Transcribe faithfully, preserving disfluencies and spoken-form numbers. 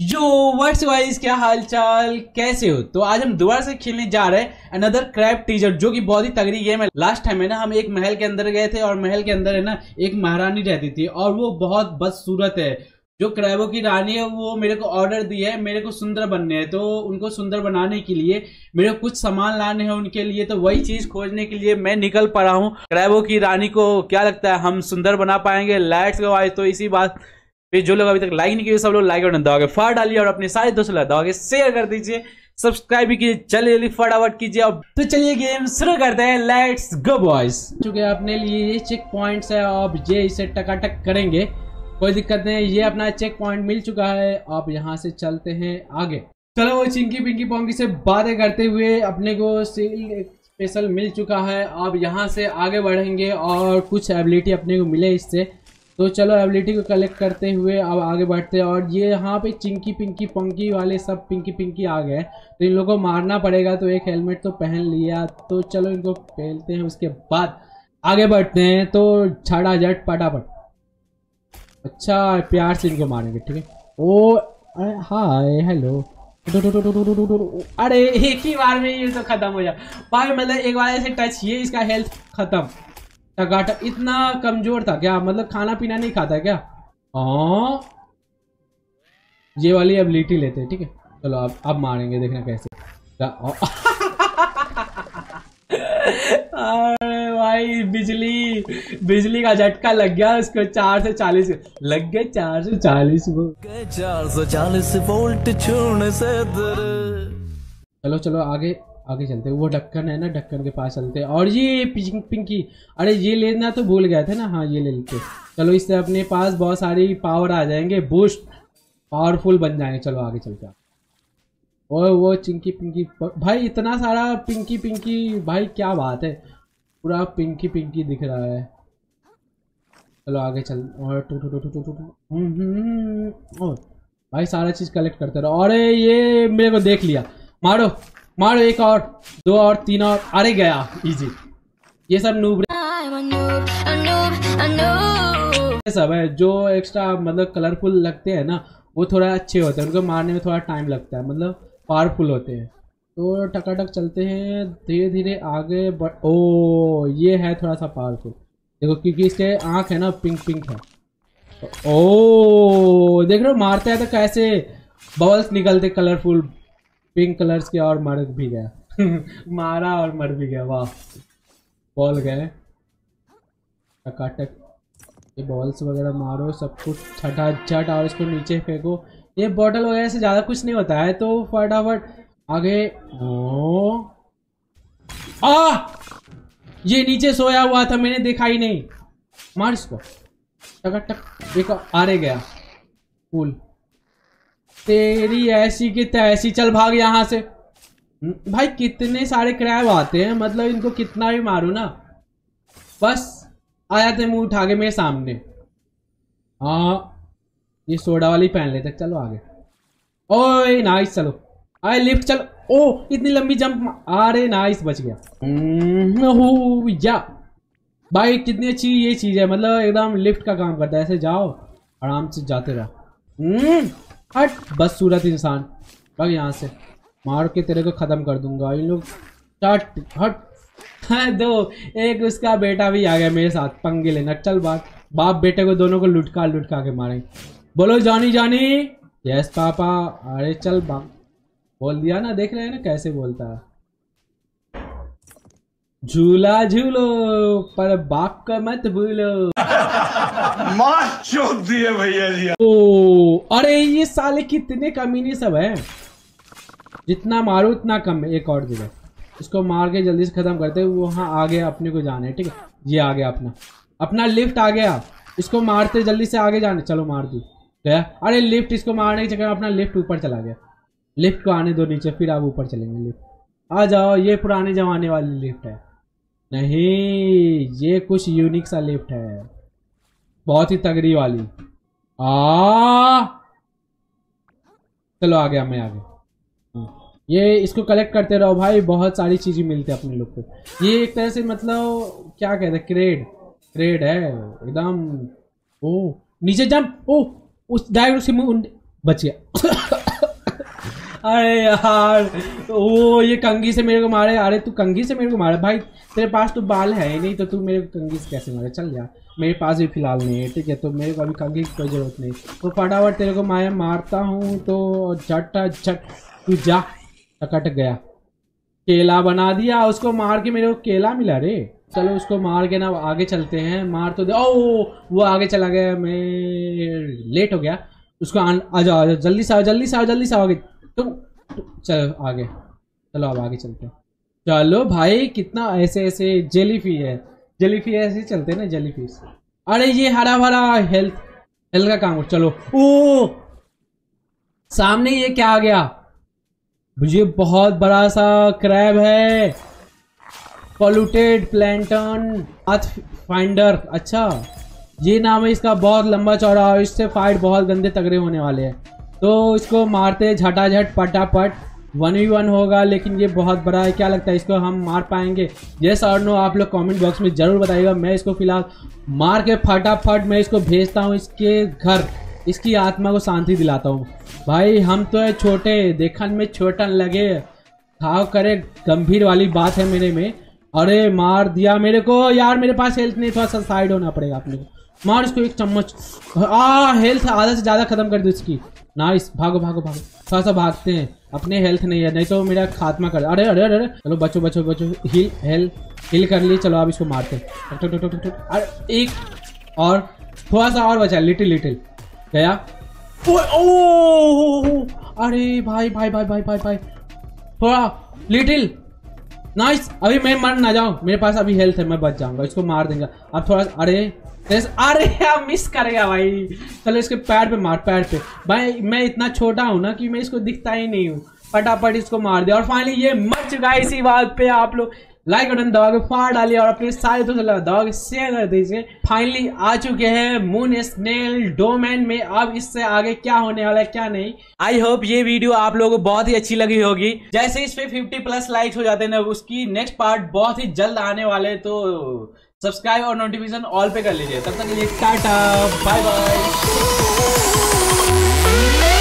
Yo what's guys, क्या हाल चाल, कैसे हो। तो आज हम दोबारा से खेलने जा रहे हैं अनदर क्रैब टीजर, जो कि बहुत ही तगड़ी गेम है। लास्ट टाइम है ना हम एक महल के अंदर गए थे और महल के अंदर है ना एक महारानी रहती थी और वो बहुत बदसूरत है। जो क्रैबों की रानी है वो मेरे को ऑर्डर दी है, मेरे को सुंदर बनने हैं। तो उनको सुंदर बनाने के लिए मेरे को कुछ सामान लाने हैं उनके लिए। तो वही चीज खोजने के लिए मैं निकल पड़ा हूँ। क्रैबों की रानी को क्या लगता है हम सुंदर बना पाएंगे? Let's go guys. तो इसी बात फिर जो लोग अभी तक लाइक नहीं किए सब लोग लाइक बटन दबाओगे, फाड़ डालिए और अपने सारे दोस्तों दबाओगे, शेयर कर दीजिए, सब्सक्राइब भी कीजिए। चलिए जल्दी फटाफट कीजिए। अब तो चलिए गेम शुरू करते हैं। Let's go boys. चुके अपने लिए ये चेक पॉइंट्स है, अब ये इसे टकाटक करेंगे, कोई दिक्कत नहीं। ये अपना चेक पॉइंट मिल चुका है, अब यहाँ से चलते हैं आगे। चलो वो चिंकी पिंकी पोंकी से बातें करते हुए अपने को सील स्पेशल मिल चुका है। अब यहाँ से आगे बढ़ेंगे और कुछ एबिलिटी अपने को मिले इससे। तो चलो एबिलिटी को कलेक्ट करते हुए अब आगे बढ़ते हैं। और ये यहाँ पे चिंकी पिंकी पंकी वाले सब पिंकी पिंकी आ गए, तो इन लोगों को मारना पड़ेगा। तो एक हेलमेट तो पहन लिया, तो चलो इनको पहनते हैं, उसके बाद आगे बढ़ते हैं। तो छाड़ा जट पटापट। अच्छा प्यार से इनको मारेंगे, ठीक है। ओ अरे हाय हेलो, अरे एक ही बार में ये तो खत्म हो जाए भाई। मतलब एक बार ऐसे टच ये इसका हेल्थ खत्म। टकाटक इतना कमजोर था क्या? मतलब खाना पीना नहीं खाता क्या? हाँ ये वाली एबिलिटी लेते हैं, ठीक है। चलो अब अब मारेंगे, देखना कैसे। अरे भाई बिजली बिजली का झटका लग गया उसको। चार से चालीस लग गए, चार से चालीस वो चार सौ चालीस वोल्ट छूने से। चलो चलो आगे आगे चलते हैं। वो ढक्कन है ना, ढक्कन के पास चलते हैं। और ये पिंक पिंकी, अरे ये लेना तो भूल गए थे ना। हाँ ये ले लेते। चलो इससे अपने पास बहुत सारी पावर आ जाएंगे, बूस्ट पावरफुल बन जाएंगे। चलो आगे चलते हैं। और वो चिंकी पिंकी भाई, इतना सारा पिंकी पिंकी भाई, क्या बात है, पूरा पिंकी पिंकी दिख रहा है। चलो आगे चल। और two two two two two two और भाई सारा चीज कलेक्ट करते रहो। अरे ये मेरे को देख लिया, मारो मारो, एक और दो और तीन और, अरे गया इजी। ये सब नूब सब है जो एक्स्ट्रा मतलब कलरफुल लगते हैं ना, वो थोड़ा अच्छे होते हैं, उनको मारने में थोड़ा टाइम लगता है, मतलब पावरफुल होते हैं। तो टकाटक चलते हैं धीरे धीरे आगे बढ़। ओ ये है थोड़ा सा पावरफुल, देखो क्योंकि इसके आँख है ना पिंक पिंक है। ओ देख रहे हो मारते हैं तो कैसे बबल्स निकलते कलरफुल पिंक कलर्स के, और मर भी गया मारा और मर भी गया, वाह। बॉल गए टकाटक, ये बॉल्स वगैरह मारो सब कुछ छटा छट, और इसको नीचे फेंको। ये बॉटल वगैरह से ज़्यादा कुछ नहीं होता है। तो फटाफट आगे। ओ आ ये नीचे सोया हुआ था, मैंने देखा ही नहीं। मार इसको टकाटक, एक आरे गया फूल। तेरी ऐसी की तैसी, चल भाग यहाँ से। भाई कितने सारे क्रैब आते हैं, मतलब इनको कितना भी मारू ना बस आ जाते मुंह उठा के मेरे सामने। हाँ ये सोडा वाली पहन लेते। चलो आगे। ओए नाइस, चलो आए लिफ्ट। चलो ओ इतनी लंबी जंप, अरे नाइस बच गया। या भाई कितनी अच्छी ये चीज है, मतलब एकदम लिफ्ट का काम करता है। ऐसे जाओ आराम से जाते रहो। हट बस सूरत इंसान, भाग यहाँ से, मार के तेरे को खत्म कर दूंगा। इन लोग हट हट। हाँ दो एक उसका बेटा भी आ गया मेरे साथ पंगे लेना। चल बात बाप बेटे को दोनों को लुटका लुटका के मारेंगे। बोलो जानी जानी। Yes papa. अरे चल बाप, बोल दिया ना, देख रहे हैं ना कैसे बोलता है। झूला झूलो पर बाप का मत भूलो। मार चोट दिए भैया जी। ओ अरे ये साले कितने कमीने सब हैं, जितना मारो उतना कम है। एक और जगह इसको मार के जल्दी से खत्म करते हैं। वहाँ आगे अपने को जाना है, ठीक है। ये आ गया अपना अपना लिफ्ट आ गया, इसको मारते जल्दी से आगे जाने। चलो मार दी गया। अरे लिफ्ट, इसको मारने के चक्कर में अपना लिफ्ट ऊपर चला गया। लिफ्ट को आने दो नीचे, फिर आप ऊपर चलेंगे। लिफ्ट आ जाओ, ये पुराने जमाने वाली लिफ्ट है। नहीं ये कुछ यूनिक सा लिफ्ट है, बहुत ही तगड़ी वाली। आ चलो आ गया मैं आगे। ये इसको कलेक्ट करते रहो भाई, बहुत सारी चीजें मिलती है अपने लोग को। ये एक तरह से मतलब क्या कहते हैं, क्रेड क्रेड है एकदम। ओ नीचे जंप, ओ उस डायरेक्ट उसके मुंह बच गया। अरे यार वो ये कंघी से मेरे को मारे। अरे तू कंघी से मेरे को मारे भाई, तेरे पास तो बाल है ही नहीं तो तू मेरे को कंघी से कैसे मारे। चल यार मेरे पास भी फिलहाल नहीं है, ठीक है, तो मेरे को अभी कंघी की कोई जरूरत नहीं। तो फटाफट तेरे को मैं मारता हूँ तो झट झट तू जा। कट गया, केला बना दिया उसको मार के, मेरे को केला मिला रे। चलो उसको मार के ना आगे चलते हैं। मार तो दे। ओ वो आगे चला गया, मैं लेट हो गया। उसको आ जाओ आ जाओ जल्दी से आओ जल्दी से आओ जल्दी से आओ आगे तुम। चलो आगे चलो अब आगे चलते हैं। चलो भाई कितना ऐसे ऐसे जेलीफिश है, जेलीफिश ऐसे ही चलते हैं ना जेलीफिश। अरे ये हरा भरा हेल्थ हेल्थ का काम। चलो ओ सामने ये क्या आ गया, मुझे बहुत बड़ा सा क्रैब है। पॉल्यूटेड प्लैंटन पाथ फाइंडर, अच्छा ये नाम है इसका, बहुत लंबा चौड़ा और इससे फाइट बहुत गंदे तगड़े होने वाले हैं। तो इसको मारते झटाझट पटापट वन वी वन होगा, लेकिन ये बहुत बड़ा है। क्या लगता है इसको हम मार पाएंगे? यस और नो आप लोग कमेंट बॉक्स में जरूर बताइएगा। मैं इसको फिलहाल मार के फटाफट मैं इसको भेजता हूँ इसके घर, इसकी आत्मा को शांति दिलाता हूँ। भाई हम तो है छोटे, देखन में छोटन लगे, खाओ करे गंभीर वाली बात है मेरे में। अरे मार दिया मेरे को यार, मेरे पास हेल्थ नहीं, थोड़ा सा साइड होना पड़ेगा अपने को। मार इसको एक चम्मच। आ हेल्थ आधा से ज़्यादा खत्म कर दो इसकी। नाइस, भागो भागो भागो, थोड़ा सा भागते हैं, अपने हेल्थ नहीं है नहीं तो मेरा खात्मा कर। अरे अरे अरे चलो बचो बचो बचो, हिल हेल्थ हिल कर लिए। चलो अब इसको मारते हैं। अरे एक और थोड़ा सा और बचा, लिटिल लिटिल गया। ओ, ओ, अरे भाई भाई भाई भाई भाई भाई थोड़ा लिटिल नाइस। अभी मैं मर ना जाऊं, मेरे पास अभी हेल्थ है, मैं बच जाऊंगा, इसको मार देंगे अब थोड़ा। अरे अरे यार मिस कर गया भाई। चलो इसके पैर पे मार, पैर पे। भाई मैं इतना छोटा हूं ना कि मैं इसको दिखता ही नहीं हूँ। फटाफट इसको मार दिया और फाइनली ये मर चुका है। इसी बात पे आप लोग लाइक बटन दबा के फाड़ डालिए और अपने सारे दोस्तों दबा के शेयर कर दीजिए। फाइनली आ चुके हैं मून स्नेल डोमेन में। अब इससे आगे क्या होने वाला है क्या नहीं। आई होप ये वीडियो आप लोगों को बहुत ही अच्छी लगी होगी। जैसे इस पे फिफ्टी प्लस लाइक्स हो जाते हैं ना, उसकी नेक्स्ट पार्ट बहुत ही जल्द आने वाले, तो सब्सक्राइब और नोटिफिकेशन ऑल पे कर लीजिए। तब तक के लिए टाटा बाय बाय।